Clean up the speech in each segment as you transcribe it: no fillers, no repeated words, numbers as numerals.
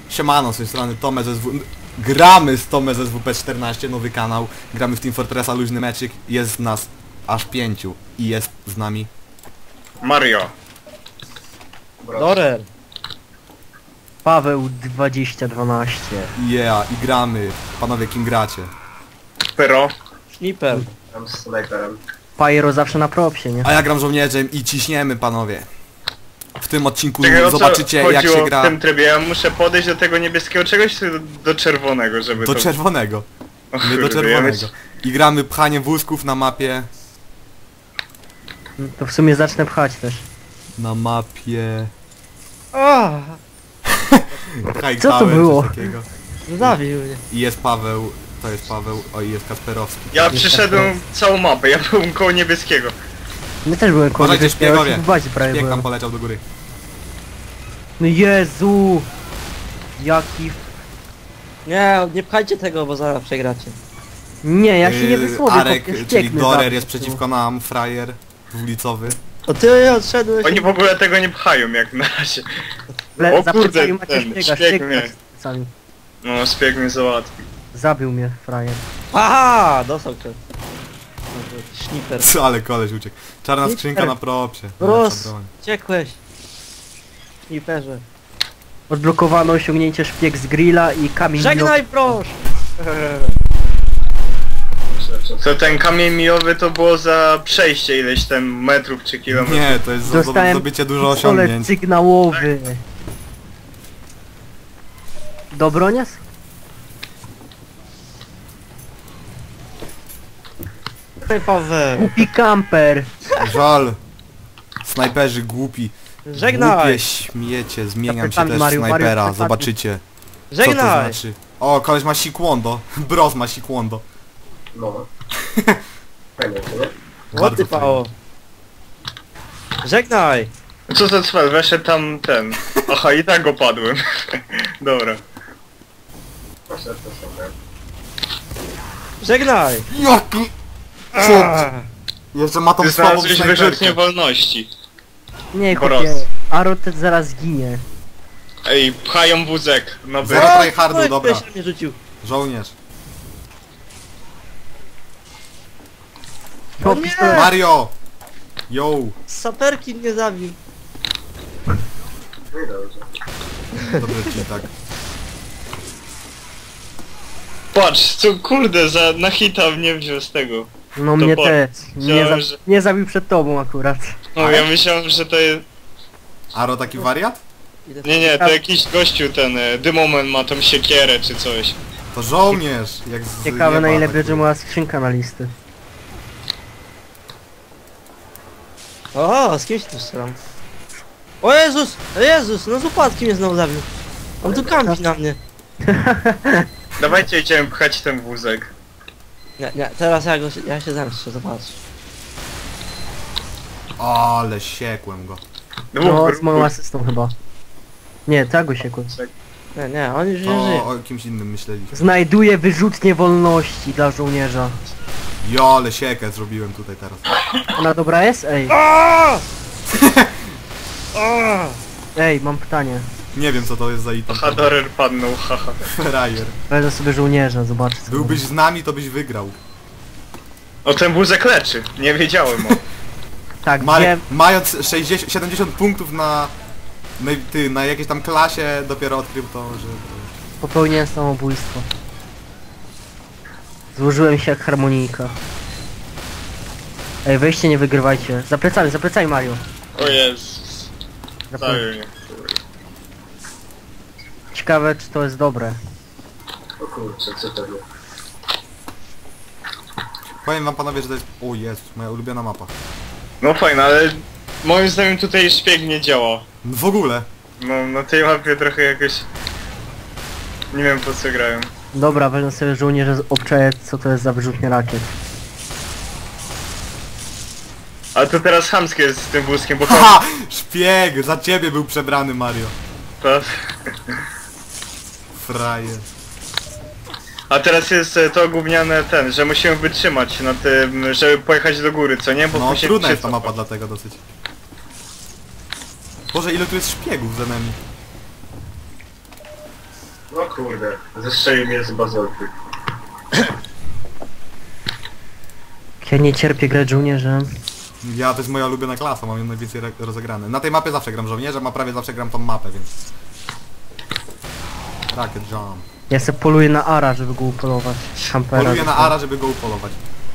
Siemano, z tej strony Tomes SW... Gramy z Tomes SWP14, nowy kanał. Gramy w Team Fortressa, luźny meczyk. Jest nas aż 5 i jest z nami Mario. Dorel. Paweł 2012. yeah, i gramy. Panowie, kim gracie? Pero. Sniper. Tam z snajperem. Pyro zawsze na propsie, nie? A ja gram żołnierzem i ciśniemy, panowie. W tym odcinku Czekaj, o co zobaczycie, jak chodziło się gra w tym trybie? Ja muszę podejść do tego niebieskiego czegoś, czy do czerwonego, żeby do to... czerwonego. O My do kurde, czerwonego. I gramy pchanie wózków na mapie. To w sumie zacznę pchać też. Na mapie... High Co to Tower, było? coś takiego. Zabił mnie. I jest Paweł, to jest Paweł, o i jest Kasperowski. Ja przeszedłem całą mapę, ja byłem koło niebieskiego. My też byłem koło Uważajcie, niebieskiego, szpiegowie. w bazie prawie Szpieg tam byłem. poleciał do góry. No Jezu! Jaki... Nie pchajcie tego, bo zaraz przegracie. Nie, ja się nie wysłowię, Arek, chłopie, czyli ścieknę Dorer zaraz. jest przeciwko nam, frajer dwulicowy. O ty odszedłeś. Oni w ogóle tego nie pchają jak na razie. O Za kurde, plecami macie ten szpiega, szpieg szpieg mnie. za plecami. No, szpieg mnie załatwi. Zabił mnie, frajer. Aha! Dostał cię. Sniper. Co, ale koleś uciekł. Czarna Sniper. skrzynka na propsie. Uciekłeś. Sniperze. Odblokowano osiągnięcie szpieg z grilla i kamień Żegnaj proszę! To ten kamień milowy to było za przejście ileś tam metrów czy kilometrów. Nie, to jest Dostałem zdobycie dużo pistolet osiągnięć. sygnałowy. Dobronias? Paweł. Głupi kamper. Żal. Snajperzy głupi. Żegnaj! Głupie śmiecie, zmieniam się Zapytamy też w Mario, snajpera, Mario, zobaczycie co to Żegnaj! znaczy. O, koleś ma sikłondo. Bros ma sikłondo. No. Fajnie, nie? Łoty pało. Żegnaj! Co za cwel, weszedł tam ten. Aha, i tak opadłem. Dobra. Żegnaj! Jaki? Ah. Jeszcze ma tą Ty słabą znalazłeś wyrzutnię snajperkę. wolności. Nie, Boros. chłopie. Arot zaraz ginie. Ej, pchają wózek. No by... Zero tryhardu, dobra. Ktoś mnie rzucił. Żołnierz. To nie! pistolet. Mario! Yo! Saperki mnie zabił. Dobrze ci tak. Patrz, co kurde, na hita mnie wziął z tego. No To mnie po- też. Myślałem, że- Nie zabił przed tobą akurat. No ja myślałem, że to jest... Aro taki wariat? Nie, to jakiś gościu ten, Dymomen ma tą siekierę czy coś. To żołnierz! Jak z Ciekawe nieba na ile atakuje. będzie moja skrzynka na listy. O, z kimś tu strzelam. O Jezus! O Jezus! No z upadki mnie znowu zabił. On tu kampi na mnie. Dawajcie, idziemy pchać ten wózek. Nie, teraz ja się zemszczę, zobacz. Ale siekłem go. No, z moją asystą chyba. Nie, tak go siekłem. Nie, on już nie żyje. O kimś innym myśleliśmy. Znajduję wyrzutnię wolności dla żołnierza. Jo, ale siekę zrobiłem tutaj teraz. Ona dobra jest? Ej, Aaaa! Aaaa! ej, mam pytanie. Nie wiem co to jest za item. Aha, Dorer padnął, haha. Frajer. Wezmę sobie żołnierza, zobaczę co Byłbyś z nami, to byś wygrał. O, ten wózek leczy. Nie wiedziałem o. Tak, Marek, wiem. mając 70 punktów na jakiejś tam klasie, dopiero odkrył to, że... Popełniłem samobójstwo. Złożyłem się jak harmonijka. Ej, weźcie, nie wygrywajcie. Za plecami Mario. O Jezus. Za Zabił mnie. Ciekawe czy to jest dobre. O kurczę, co to było? Powiem wam panowie, że to jest... O Jezus, moja ulubiona mapa. No fajne, ale moim zdaniem tutaj szpieg nie działa. W ogóle. No, na tej mapie trochę jakoś... Nie wiem po co grają. Dobra, wezmę sobie żołnierza, obczaję co to jest za wyrzutnia rakiet. Ale to teraz chamskie jest z tym wózkiem, bo Haha! Szpieg! Za ciebie był przebrany Mario. to... Frajer. A teraz jest to gówniane ten, że musimy wytrzymać na tym, żeby pojechać do góry, co nie? Bo No później trudna się jest ta cofa. mapa dlatego dosyć. Boże, ile tu jest szpiegów za nami. No kurde, zestrzelił mnie z bazolki. Ja nie cierpię grać żołnierzem. Ja, to jest moja ulubiona klasa, mam ją najwięcej rozegrane. Na tej mapie zawsze gram żołnierzem, a prawie zawsze gram tą mapę, więc... Rocket Jump. Ja se poluję na Ara, żeby go upolować. Hampera. Poluję na Ara, żeby go upolować.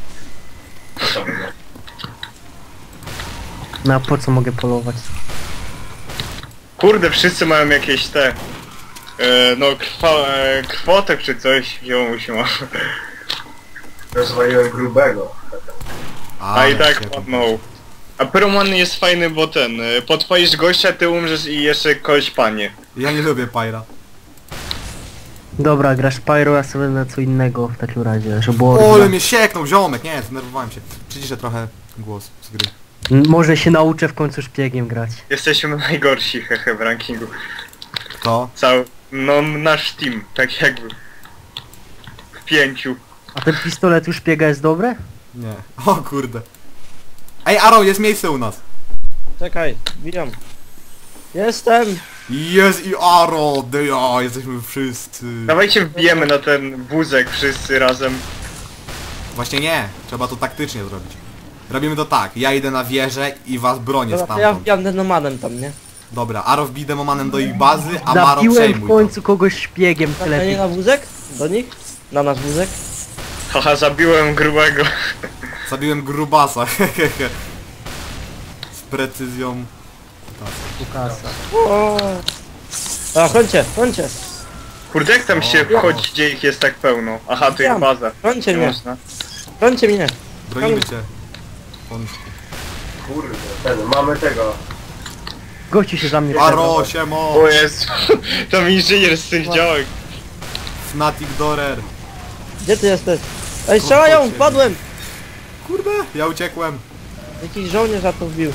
No a po co mogę polować? Kurde, wszyscy mają jakieś te... no krwotek czy coś, ziomuś ma. Rozwaliłem grubego. A i tak się padnął. A Pyroman jest fajny, bo ten, podpalisz gościa, ty umrzesz i jeszcze kogoś panie. Ja nie lubię Pyra. Dobra, grasz Pyro, ja sobie na co innego w takim razie, żeby było... O, ale mnie sieknął, ziomek, nie, zdenerwowałem się. Przyciszę trochę głos z gry. Może się nauczę w końcu szpiegiem grać. Jesteśmy najgorsi, hehe, w rankingu. To? Cały, no nasz team, tak jakby. W 5. A ten pistolet u szpiega jest dobre? Nie. O kurde. Ej, Arrow, jest miejsce u nas. Czekaj, bijam. Jestem! Jest i Arrow, ja, jesteśmy wszyscy. Dawajcie wbijemy na ten wózek wszyscy razem. Właśnie nie, trzeba to taktycznie zrobić. Robimy to tak, ja idę na wieżę i was bronię Dobra, to ja stamtąd. wbijam denomanem tam, nie? Dobra, Arrow bij demomanem do ich bazy, a Maro Zabiłem przejmuj w to. końcu kogoś szpiegiem, Tak, a tyle. nie na wózek? Do nich? Na nasz wózek? Haha, zabiłem grubego. Zabiłem grubasa, hehehe. Z precyzją. Lukasa. O! A, chodźcie! Kurde, jak tam się wchodzi, gdzie ich jest tak pełno? Aha, to jest baza. Brońcie Nie mnie! można. Brońcie mnie! Bronimy cię. Pączku. Kurde, mamy tego. Gościu się za mnie Arrow, siemo! O jest, tam inżynier z tych działek. Fnatic Dorer. Gdzie ty jesteś? Ej, strzelają! Padłem! Kurde, ja uciekłem. Jakiś żołnierz za to wbił.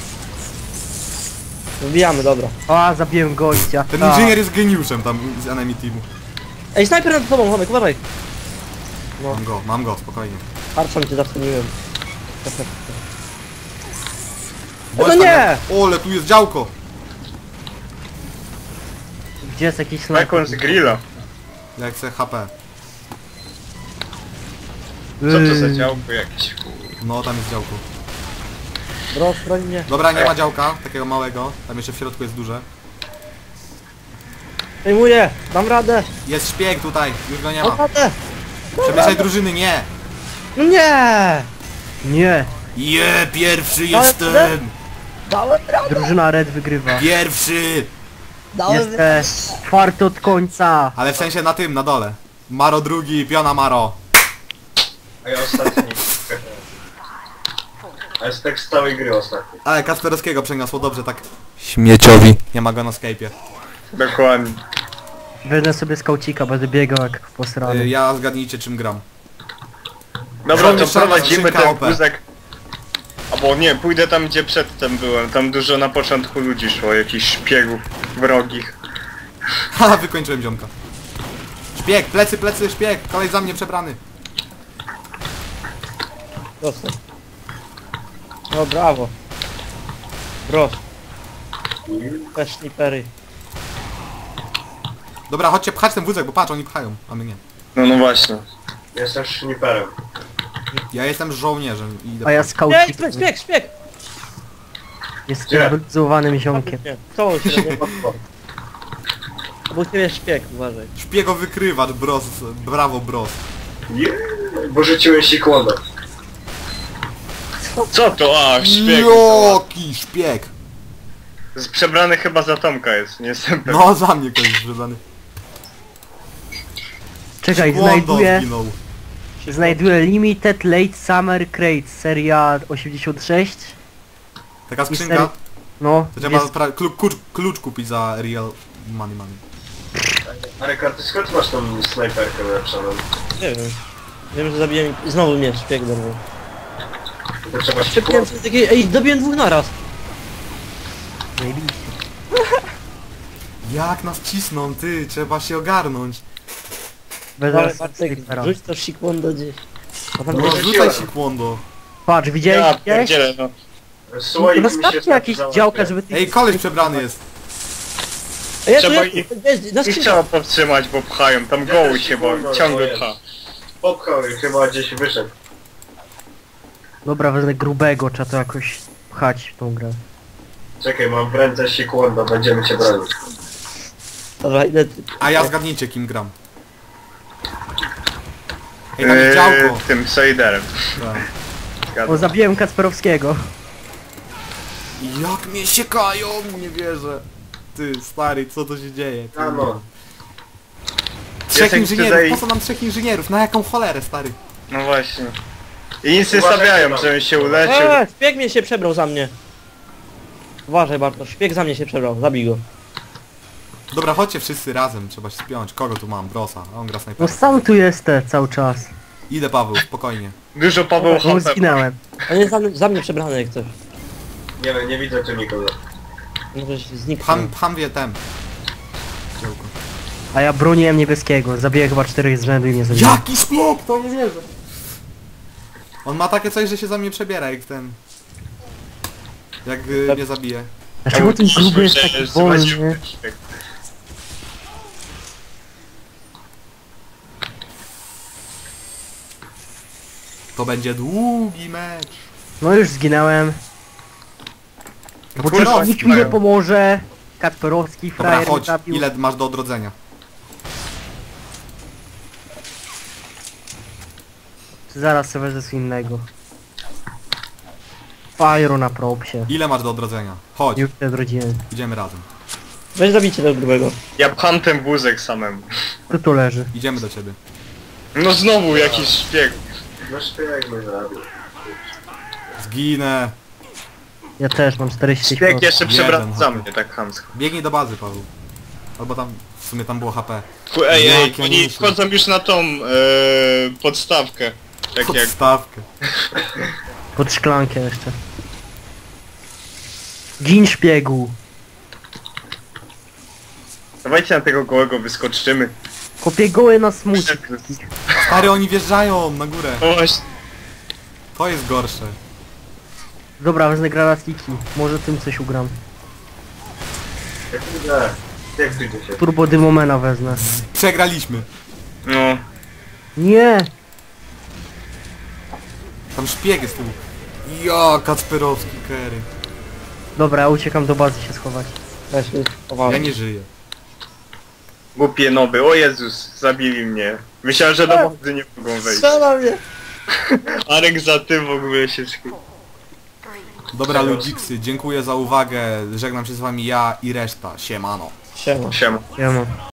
Wbijamy, dobra. A, zabiłem gościa. Ten tak. inżynier jest geniuszem tam z enemy teamu. Ej, snajper nad tobą, Tomek, uważaj! Mam go, spokojnie. Harczą cię zasłoniłem. Bo No jest nie! tam- O, ale tu jest działko. Gdzie jest jakiś Jak snajper? on z grilla. Jak chcę HP. Co to za działko jakieś? No, tam jest działko. Bros, broń mnie. Dobra, nie ma działka, takiego małego. Tam jeszcze w środku jest duże. Przejmuję! Dam radę! Jest szpieg tutaj, już go nie Dam ma. radę! Przemieszaj drużyny, nie! No nie! Nie, Pierwszy Dałem jestem! Dałem radę! drużyna Red wygrywa. Pierwszy! Dałem Jestem czwarty od końca. Ale w sensie na tym, na dole. Maro drugi, piona Maro. A ja ostatni. A jest tak z całej gry ostatni. Ale Kasperowskiego przeniosło dobrze tak. Śmieciowi. Nie ma go na Skype'ie. Dokładnie. Wezmę sobie skaucika, będę biegał jak posrany. Ja zgadnijcie czym gram. Dobra, to Żołnierz prowadzimy skrzynka ten OP. wózek. Albo nie, pójdę tam gdzie przedtem byłem. Tam dużo na początku ludzi szło, jakichś szpiegów wrogich. Haha, wykończyłem ziomka. Szpieg, plecy, szpieg! Kolej za mnie przebrany. Dostał. No brawo. Bros. Też snipery. Dobra, chodźcie pchać ten wózek, bo patrz, oni pchają, a my nie. No właśnie. Jestem szniperem. Ja jestem żołnierzem i idę A ja pchać. skaucikiem. Szpieg! Jestem Gdzie? wyluzowanym ziomkiem. Co się robi? Bo u ciebie jest szpieg, uważaj. Szpiego wykrywacz, bros. Brawo, bros. Bo rzuciłem sikłono. Co to? A, szpieg. Joki szpieg! Przebrany chyba za Tomka jest, nie jestem pewien. No, za mnie ktoś przebrany. Czekaj, Szkłondo zginął. znajduję Limited Late Summer Crate, seria 86. Taka skrzynka, No, to trzeba jest, klucz kupić za real money. Arekar, ty skąd masz tą snajperkę ulepszoną? Nie wiem. Wiem, że zabiłem... Znowu mnie szpieg dorwał. To trzeba sikło... Przepiłem przez takie... Ej, dobiłem dwóch naraz. zajebiście. Jak nas cisną, ty, trzeba się ogarnąć. Będę Ale raz Bartek, snajpera. rzuć to sikłondo gdzieś. A tam No, gdzieś... rzucaj sikłondo. Patrz, widziałeś Ja gdzieś? pierdzielę, no. Słuchaj, mi się Wystarczy tak jakieś załatwia. działka, żeby ty... Ej, koleś przebrany jest. Jezu, Trzeba Jezu, ich- jest, na Ich skrzynce. trzeba powstrzymać, bo pchają. Tam goły się, bo ciągle pcha. Popchał i chyba gdzieś wyszedł. Dobra, wezmę grubego, trzeba to jakoś pchać w tą grę. Czekaj, mam w ręce sikłonda, będziemy się bronić. Dobra, ile... A ja zgadnijcie kim gram. Ej, tam jest działko. Tym Sejderem. Tak. O, zabiłem Kacperowskiego. Jak mnie siekają, nie wierzę. Ty, stary, co to się dzieje? Ty, A no. Trzech Jestem inżynierów, tutaj- po co nam trzech inżynierów? Na jaką cholerę, stary? No właśnie. I nic nie stawiają, żebym się uleczył. Szpieg mnie się przebrał za mnie. Uważaj Bartosz, szpieg za mnie się przebrał, zabij go. Dobra, chodźcie wszyscy razem, trzeba się spiąć. Kogo tu mam? Brosa, a on gra No snajpera. sam tu jestem cały czas. Idę Paweł, spokojnie. Dużo Paweł No HP. zginąłem. On jest za mnie przebrany jak coś. Nie wiem, nie widzę tu nikogo. Może się zniknął. Pcham wie tem. Działko. A ja broniłem niebieskiego. Zabiję chyba 4 z rzędu i mnie zabiję. Jaki szpieg, to nie wierzę. On ma takie coś, że się za mnie przebiera jak ten. Jak mnie zabije. Dlaczego ten gruby jest taki wolny? To będzie długi mecz. No już zginąłem. Bo Kurwa, teraz nikt mi nie pomoże. Kacperowski Dobra, frajer mnie chodź, zabił. ile masz do odrodzenia? Zaraz sobie wezmę co innego. Fajro na propsie. Ile masz do odrodzenia? Chodź, Już się odrodziłem. idziemy razem. Weź zabijcie tego grubego. Ja pcham ten wózek samemu. Tu tu leży. Idziemy do ciebie. No znowu jakiś szpieg. No szpieg mnie zabił. Zginę. Ja też mam 40 Szpieg jeszcze Jeden przebrał za HP. mnie, tak chamsko. Biegnij do bazy, Paweł. Albo tam, w sumie tam było HP. Ej, Jak ja oni myślę. wchodzą już na tą podstawkę. Tak jak... Podstawkę. Pod szklankę jeszcze. Gin szpiegu. Dawajcie na tego gołego wyskoczymy. Kopię goły na smucie. Stary, oni wjeżdżają na górę. O właśnie. To jest gorsze. Dobra, wezmę granatniki. Może tym coś ugram. Jak widzę. Jak widzę się. Turbo Dymomena wezmę. Przegraliśmy. No. Nie! Tam szpieg jest tu. Ja, Kacperowski, Kery. Dobra, ja uciekam do bazy się schować. Weź mnie Ja chowałem. nie żyję. Głupie noby, o Jezus, zabili mnie. Myślałem, że do bazy nie mogą wejść. Strzela mnie! Arek za tym w ogóle się skrył. Dobra, ludziksy, dziękuję za uwagę. Żegnam się z wami ja i reszta. Siemano. Siema. Siema. Ja mam.